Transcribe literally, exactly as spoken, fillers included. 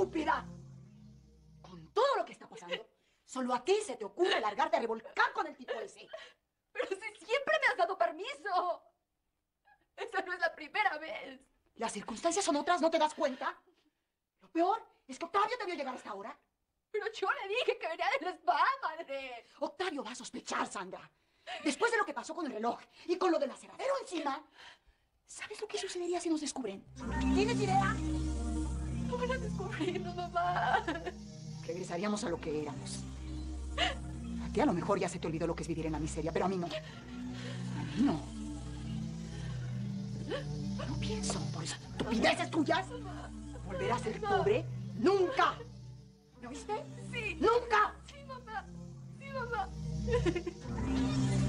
estúpida! Con todo lo que está pasando, solo a ti se te ocurre largarte a revolcar con el tipo ese. Pero si siempre me has dado permiso. Esa no es la primera vez. Las circunstancias son otras, ¿no te das cuenta? Lo peor es que Octavio te vio llegar hasta ahora. Pero yo le dije que venía del spa, madre. Octavio va a sospechar, Sandra. Después de lo que pasó con el reloj y con lo del aserradero encima, ¿sabes lo que sucedería si nos descubren? ¿Tienes idea? No van a descubrirnos, mamá. Regresaríamos a lo que éramos. A ti a lo mejor ya se te olvidó lo que es vivir en la miseria, pero a mí no. A mí no. No pienso por estupideces tuyas. Volver a ser pobre nunca. ¿No viste? Sí. ¡Nunca! Sí, mamá. Sí, mamá.